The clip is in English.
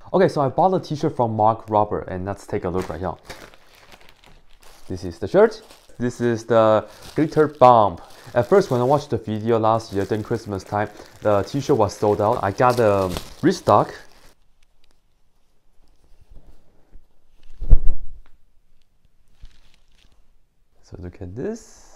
Okay, so I bought a t-shirt from Mark Robert, and let's take a look right here. This is the shirt. This is the glitter bomb. At first, when I watched the video last year during Christmas time, the t-shirt was sold out. I got a restock. So look at this.